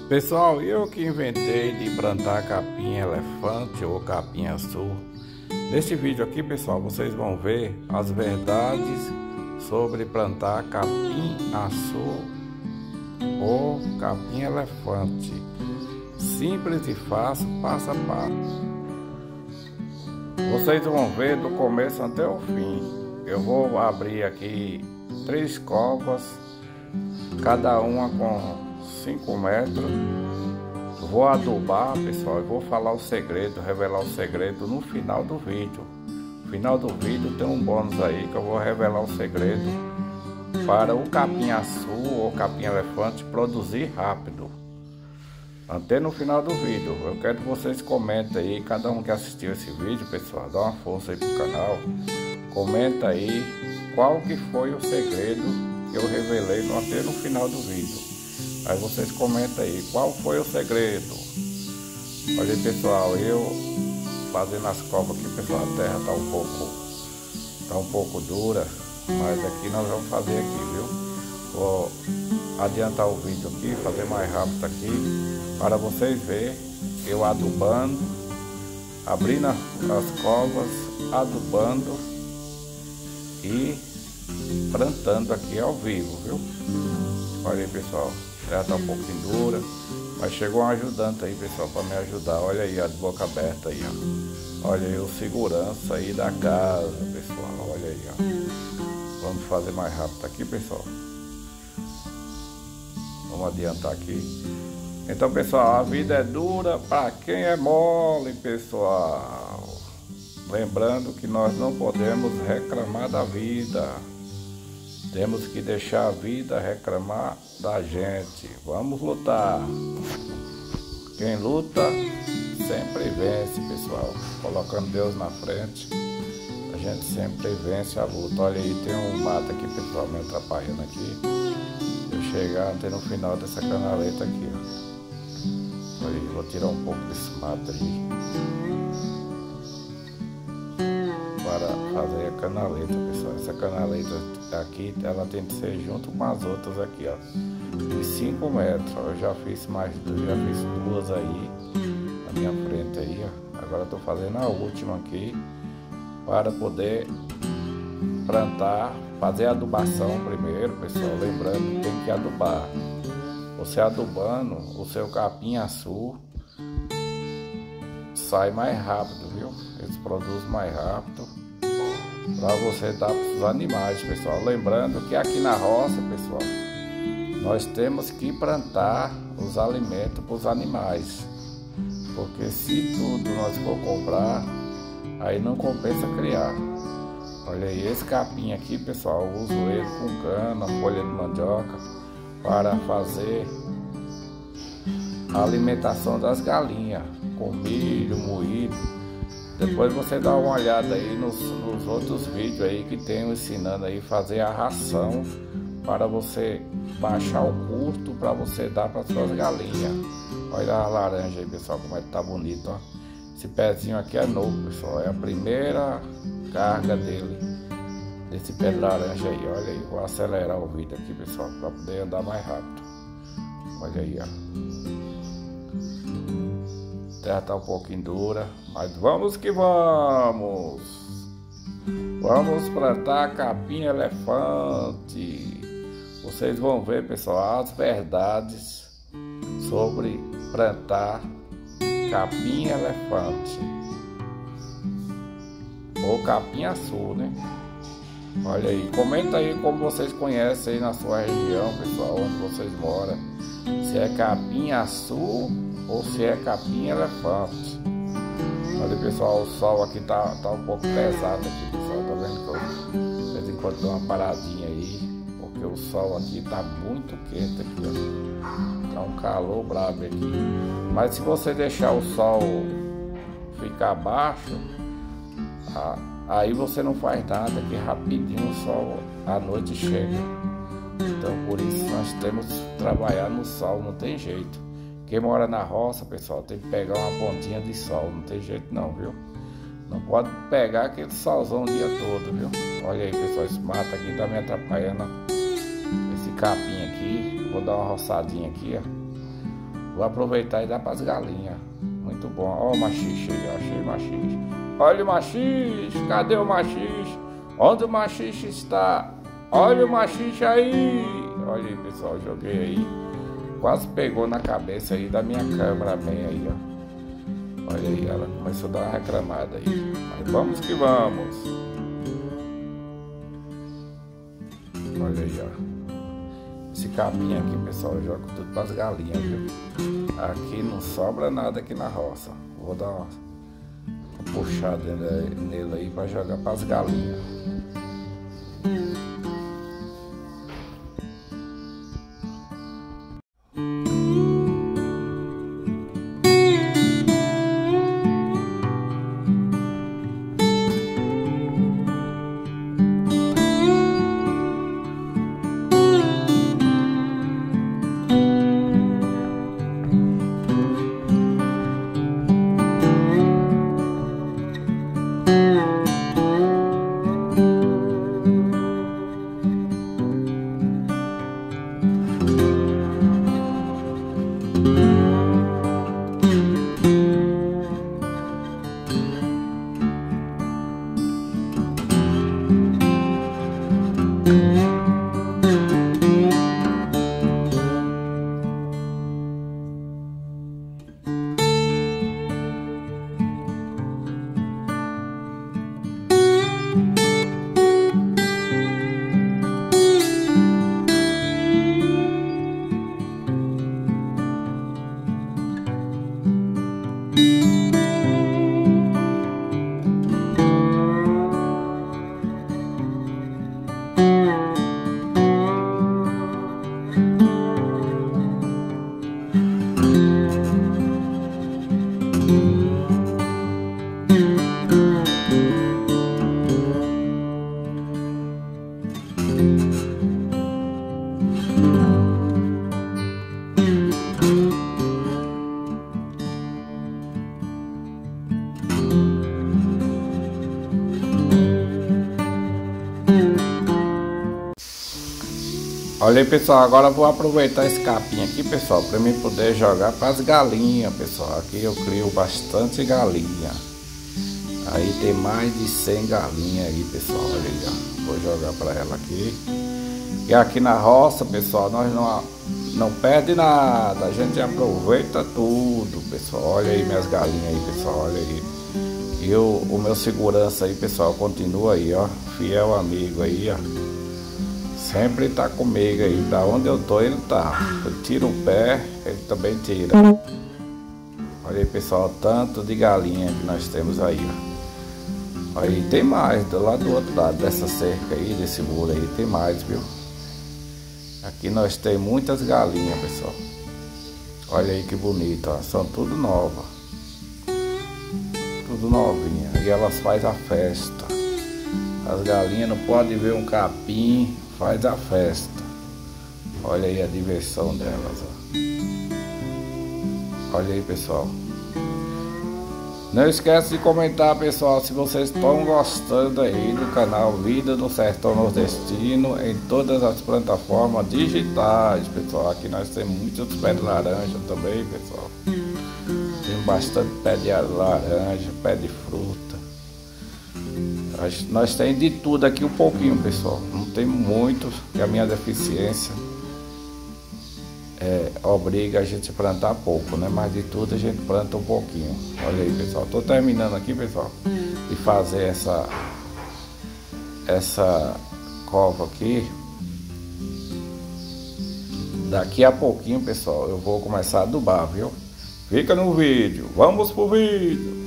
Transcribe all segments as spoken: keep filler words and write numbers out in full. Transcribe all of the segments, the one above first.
Pessoal, eu que inventei de plantar capim elefante ou capim açu. Neste vídeo aqui, pessoal, vocês vão ver as verdades sobre plantar capim açu ou capim elefante. Simples e fácil, passo a passo. Vocês vão ver do começo até o fim. Eu vou abrir aqui três covas, cada uma com cinco metros. Vou adubar, pessoal, e vou falar o segredo, revelar o segredo no final do vídeo. No final do vídeo tem um bônus aí que eu vou revelar o segredo para o capim açu ou capim elefante produzir rápido. Até no final do vídeo. Eu quero que vocês comentem aí, cada um que assistiu esse vídeo, pessoal, dá uma força aí pro canal. Comenta aí qual que foi o segredo que eu revelei no, até no final do vídeo. Aí vocês comentam aí qual foi o segredo. Olha aí, pessoal, eu fazendo as covas aqui, pessoal, a terra tá um pouco tá um pouco dura, mas aqui nós vamos fazer aqui, viu? Vou adiantar o vídeo aqui, fazer mais rápido aqui, para vocês verem eu adubando, abrindo as covas, adubando e plantando aqui ao vivo, viu? Olha aí, pessoal, ela tá um pouquinho dura, mas chegou um ajudante aí, pessoal, para me ajudar. Olha aí, a de boca aberta aí, ó. Olha aí o segurança aí da casa, pessoal. Olha aí, ó. Vamos fazer mais rápido aqui, pessoal. Vamos adiantar aqui. Então, pessoal, a vida é dura para quem é mole, pessoal. Lembrando que nós não podemos reclamar da vida. Temos que deixar a vida reclamar da gente. Vamos lutar. Quem luta sempre vence, pessoal. Colocando Deus na frente, a gente sempre vence a luta. Olha aí, tem um mato aqui, pessoal, me atrapalhando aqui. Eu chegar até no final dessa canaleta aqui, ó. Olha aí, vou tirar um pouco desse mato aí para fazer a canaleta, pessoal. Essa canaleta aqui, ela tem que ser junto com as outras aqui, ó, de cinco metros. Eu já fiz mais duas, já fiz duas aí na minha frente aí, ó. Agora eu tô fazendo a última aqui para poder plantar, fazer a adubação primeiro, pessoal. Lembrando que tem que adubar. Você adubando, o seu capim açu sai mais rápido, viu? Eles produzem mais rápido para você dar para os animais, pessoal. Lembrando que aqui na roça, pessoal, nós temos que plantar os alimentos para os animais, porque se tudo nós for comprar, aí não compensa criar. Olha aí, esse capim aqui, pessoal, eu uso ele com cana, folha de mandioca para fazer a alimentação das galinhas, com milho, moído. Depois você dá uma olhada aí nos, nos outros vídeos aí que tem ensinando aí fazer a ração para você baixar o custo para você dar para suas galinhas. Olha a laranja aí, pessoal, como é que tá bonito, ó. Esse pezinho aqui é novo, pessoal, é a primeira carga dele, desse pé de laranja aí. Olha aí, vou acelerar o vídeo aqui, pessoal, para poder andar mais rápido. Olha aí, ó. A terra tá um pouquinho dura, mas vamos que vamos. Vamos plantar capim elefante. Vocês vão ver, pessoal, as verdades sobre plantar capim elefante ou capim açu, né? Olha aí, comenta aí como vocês conhecem aí na sua região, pessoal, onde vocês moram. Se é capim açu ou se é capim elefante. Olha, pessoal, o sol aqui tá, tá um pouco pesado aqui, pessoal. Tá vendo que eu de vez em quando dou uma paradinha aí, porque o sol aqui tá muito quente aqui, ó. Tá um calor brabo aqui. Mas se você deixar o sol ficar baixo, aí você não faz nada, que rapidinho o sol à noite chega. Então por isso nós temos que trabalhar no sol, não tem jeito. Quem mora na roça, pessoal, tem que pegar uma pontinha de sol, não tem jeito não, viu? Não pode pegar aquele solzão o dia todo, viu? Olha aí, pessoal, esse mato aqui tá me atrapalhando, ó. Esse capim aqui, vou dar uma roçadinha aqui, ó. Vou aproveitar e dar para as galinhas. Muito bom. Ó o machixe aí, achei machixe. Olha o machixe, cadê o machixe? Onde o machixe está? Olha o machixe aí. Olha aí, pessoal, joguei aí. Quase pegou na cabeça aí da minha câmera bem aí, ó. Olha aí, ela começou a dar uma reclamada aí. Mas vamos que vamos. Olha aí, ó. Esse capim aqui, pessoal, eu jogo tudo para as galinhas, viu? Aqui não sobra nada aqui na roça. Vou dar uma, uma puxada nele aí para jogar para as galinhas. Olha aí, pessoal, agora eu vou aproveitar esse capim aqui, pessoal, para mim poder jogar para as galinhas, pessoal. Aqui eu crio bastante galinha. Aí tem mais de cem galinhas aí, pessoal. Olha aí, ó. Vou jogar para ela aqui. E aqui na roça, pessoal, nós não, não perde nada. A gente aproveita tudo, pessoal. Olha aí minhas galinhas aí, pessoal. Olha aí. E o, o meu segurança aí, pessoal, continua aí, ó. Fiel amigo aí, ó. Sempre tá comigo aí, da onde eu tô ele tá. Eu tiro o pé, ele também tira. Olha aí, pessoal, tanto de galinha que nós temos aí, ó. Aí tem mais, do lado do outro lado dessa cerca aí, desse muro aí, tem mais, viu? Aqui nós temos muitas galinhas, pessoal. Olha aí que bonito, ó. São tudo novas. Tudo novinha. E elas fazem a festa. As galinhas não podem ver um capim. Faz a festa. Olha aí a diversão delas, ó. Olha aí, pessoal. Não esquece de comentar, pessoal, se vocês estão gostando aí do canal Vida no Sertão Nordestino em todas as plataformas digitais, pessoal. Aqui nós temos muitos pés de laranja também, pessoal. Tem bastante pé de laranja, pé de fruta. Nós temos de tudo aqui um pouquinho, pessoal. Não tem muito, que a minha deficiência é, obriga a gente a plantar pouco, né? Mas de tudo a gente planta um pouquinho. Olha aí, pessoal. Tô terminando aqui, pessoal, de fazer essa essa cova aqui. Daqui a pouquinho, pessoal, eu vou começar a adubar, viu? Fica no vídeo. Vamos pro vídeo.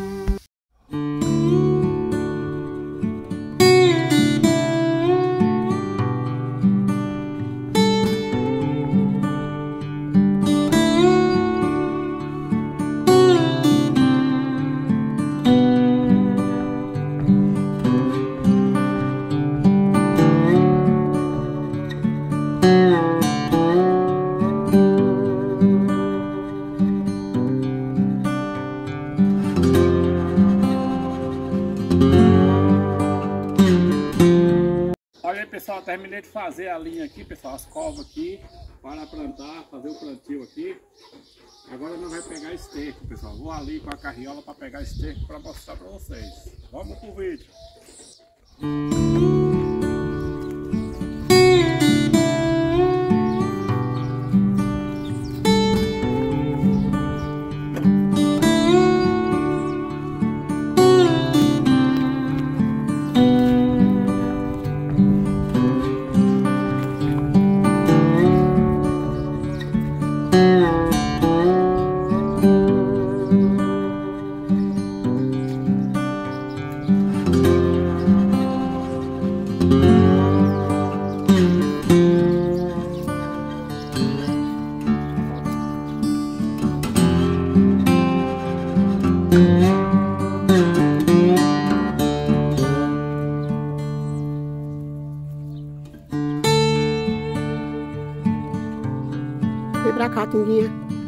Olha aí, pessoal, terminei de fazer a linha aqui, pessoal, as covas aqui para plantar, fazer o plantio aqui. Agora nós vamos pegar esterco, pessoal. Vou ali com a carriola para pegar esterco para mostrar para vocês. Vamos pro vídeo. Vem pra cá, Tunguinha.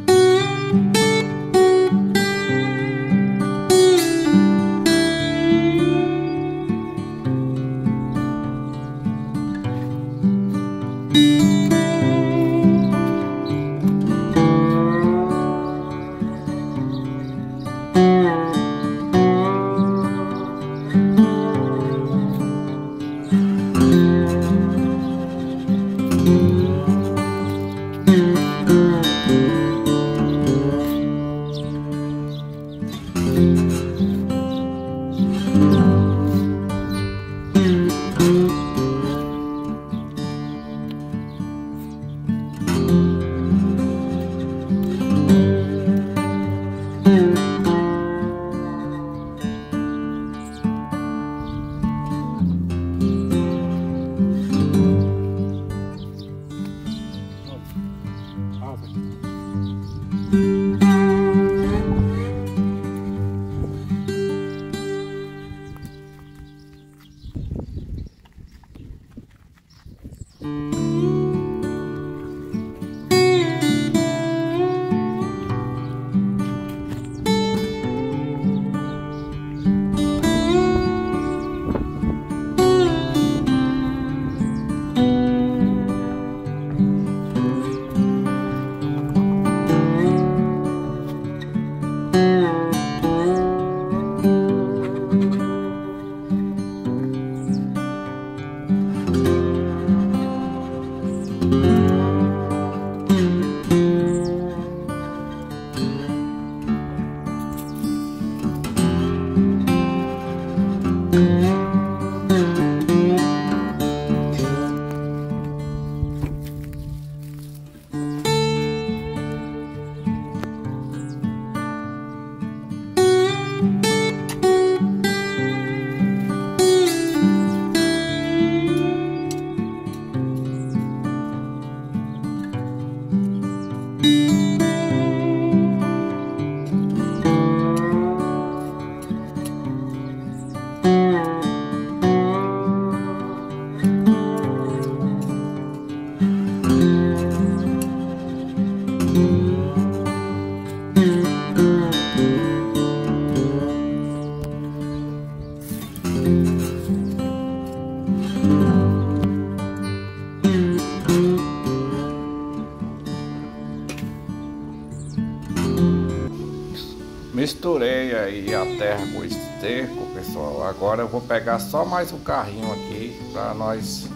Misturei aí a terra com o esterco, pessoal. Agora eu vou pegar só mais um carrinho aqui para nós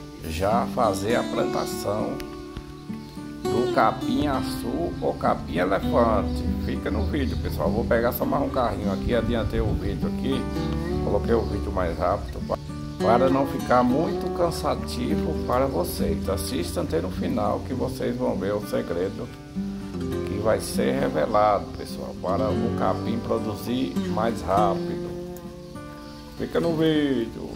já fazer a plantação do capim-açu ou capim-elefante. Fica no vídeo, pessoal. Vou pegar só mais um carrinho aqui, adiantei o vídeo aqui, coloquei o vídeo mais rápido para não ficar muito cansativo para vocês. Assistam até no final que vocês vão ver o segredo que vai ser revelado, pessoal, para o capim produzir mais rápido. Fica no vídeo.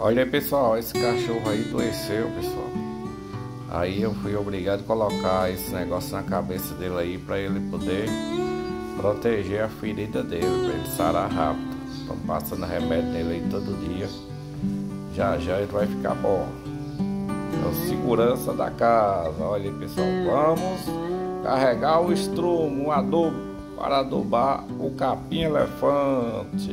Olha aí, pessoal, esse cachorro aí adoeceu, pessoal. Aí eu fui obrigado a colocar esse negócio na cabeça dele aí para ele poder proteger a ferida dele, para ele sarar rápido. Estão passando remédio nele aí todo dia. Já já ele vai ficar bom. É o segurança da casa. Olha aí, pessoal, vamos carregar o estrumo, o adubo para adubar o capim-elefante.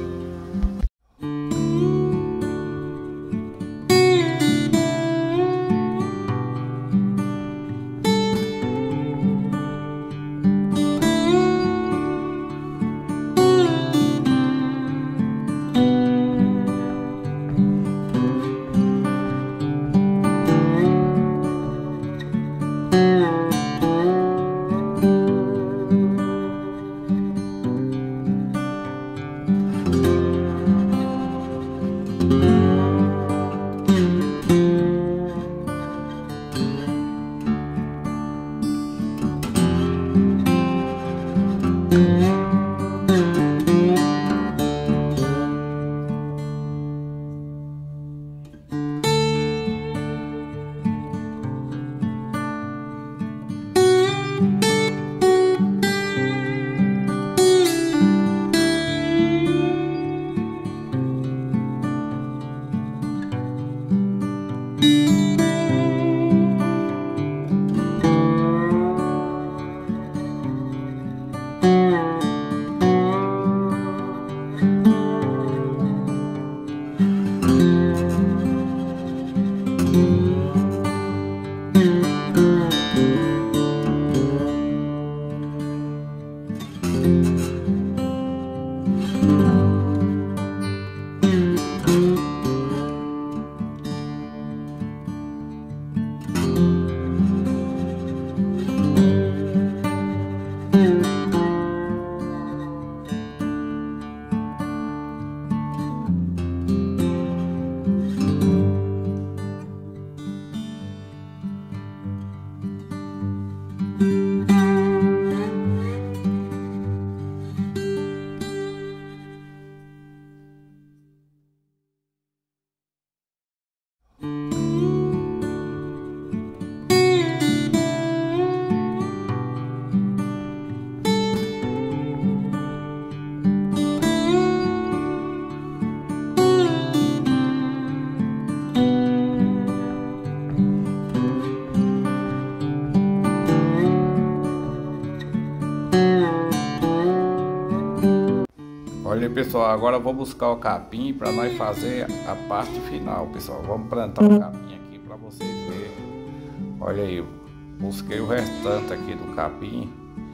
Olha aí, pessoal, agora eu vou buscar o capim para nós fazer a parte final, pessoal. Vamos plantar o capim aqui para vocês verem. Olha aí, busquei o restante aqui do capim.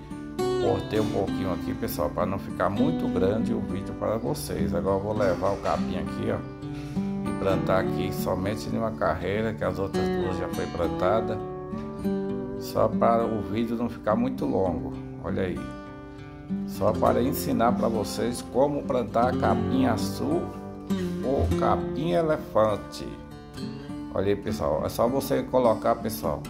Cortei um pouquinho aqui, pessoal, para não ficar muito grande o vídeo para vocês. Agora eu vou levar o capim aqui, ó, e plantar aqui somente em uma carreira, que as outras duas já foi plantada. Só para o vídeo não ficar muito longo. Olha aí. Só para ensinar para vocês como plantar capim-açu ou capim-elefante. Olha aí, pessoal, é só você colocar, pessoal,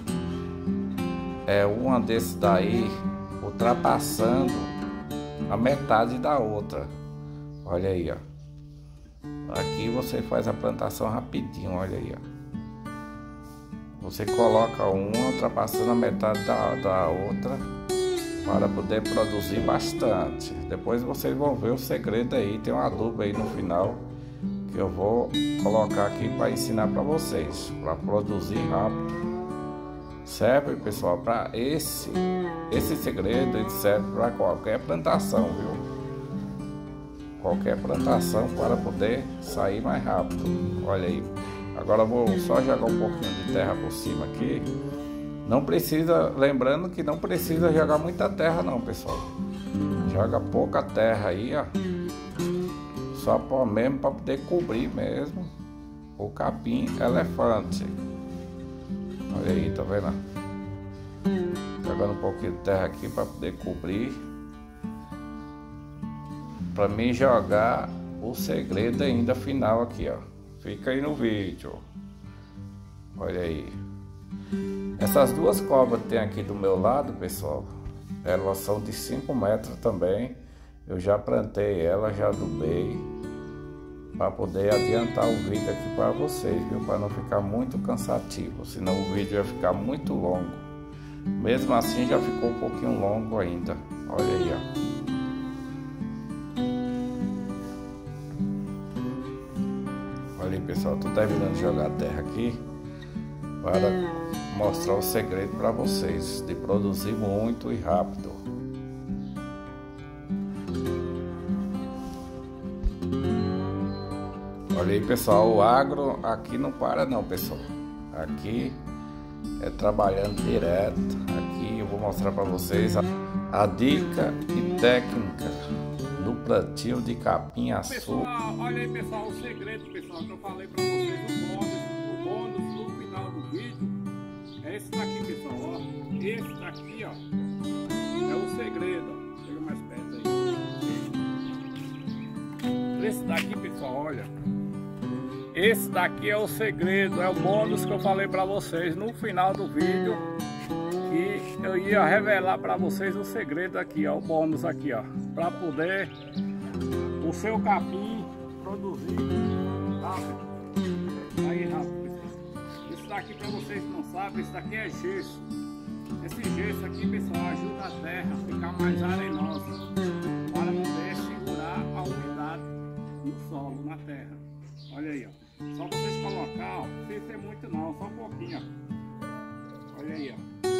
é uma desses daí ultrapassando a metade da outra. Olha aí, ó. Aqui você faz a plantação rapidinho, olha aí, ó. Você coloca uma ultrapassando a metade da, da outra, para poder produzir bastante. Depois vocês vão ver o segredo aí, tem um adubo aí no final que eu vou colocar aqui para ensinar para vocês, para produzir rápido. Serve, pessoal, para esse esse segredo, ele serve para qualquer plantação, viu? Qualquer plantação para poder sair mais rápido. Olha aí. Agora eu vou só jogar um pouquinho de terra por cima aqui. Não precisa, lembrando que não precisa jogar muita terra não, pessoal. Joga pouca terra aí, ó. Só por mesmo para poder cobrir mesmo o capim-elefante. Olha aí, tá vendo? Jogando um pouquinho de terra aqui para poder cobrir. Para mim jogar o segredo ainda final aqui, ó. Fica aí no vídeo. Olha aí. Essas duas cobras que tem aqui do meu lado, pessoal, elas são de cinco metros também. Eu já plantei ela, já adubei. para poder adiantar o vídeo aqui para vocês, viu? Para não ficar muito cansativo, senão o vídeo vai ficar muito longo. Mesmo assim já ficou um pouquinho longo ainda. Olha aí, ó. Olha aí, pessoal, tô terminando de jogar a terra aqui para mostrar o segredo para vocês de produzir muito e rápido. Olha aí, pessoal, o agro aqui não para não, pessoal. Aqui é trabalhando direto. Aqui eu vou mostrar para vocês a, a dica e técnica do plantio de capim-açúcar. Pessoal, olha aí, pessoal, o segredo, pessoal, que eu falei para vocês, o bônus, o bônus no final do vídeo é esse daqui, pessoal, ó. Esse daqui, ó, é o segredo, ó. Chega mais perto aí. Esse daqui, pessoal, olha. Esse daqui é o segredo, é o bônus que eu falei para vocês no final do vídeo, que eu ia revelar para vocês o segredo aqui, ó, o bônus aqui, ó, para poder o seu capim produzir rápido. Aí rápido, pessoal. Isso daqui, para vocês que não sabem, isso daqui é gesso. Esse gesso aqui, pessoal, ajuda a terra a ficar mais arenosa, para poder segurar a umidade no solo, na terra. Olha aí, ó. Só vocês colocar, ó, não precisa ser muito não, só um pouquinho, ó. Olha aí, ó.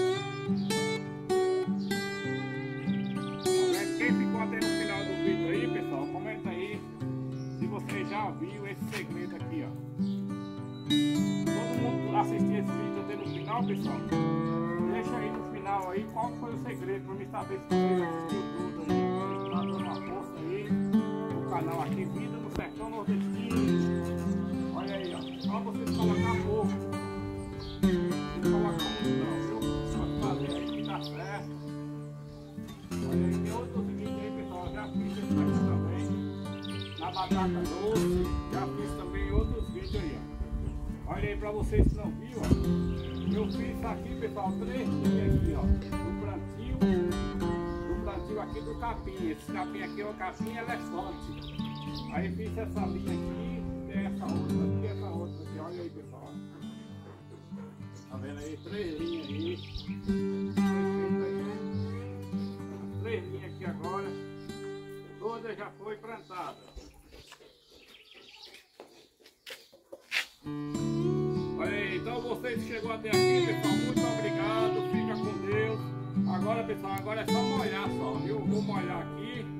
Quem ficou até no final do vídeo aí, pessoal, comenta aí se você já viu esse segredo aqui, ó. Todo mundo assistiu esse vídeo até no final, pessoal? Deixa aí no final aí qual foi o segredo para me saber se vocês assistiram tudo aí. Tá dando uma força aí no canal aqui, Vida no Sertão Nordestino. Olha aí, ó. Só vocês colocar pouco. Não colocar muito não, viu? Pode fazer aí que dá certo. Olha aí, tem outros vídeos aí, pessoal. Eu já fiz esse aqui também. Na batata doce. Já fiz também outros vídeos aí, ó. Olha aí pra vocês que não viram, ó. Eu fiz isso aqui, pessoal, três dias aqui, ó. Do plantio. Do plantio aqui do capim. Esse capim aqui é o capim elefante. Aí fiz essa linha aqui. Essa outra aqui, essa outra aqui, olha aí, pessoal. Tá vendo aí? Três linhas aí. As três linhas aqui agora. Toda já foi plantada. Olha aí, então vocês que chegou até aqui, pessoal, muito obrigado. Fica com Deus. Agora, pessoal, agora é só molhar só, viu? Vou molhar aqui.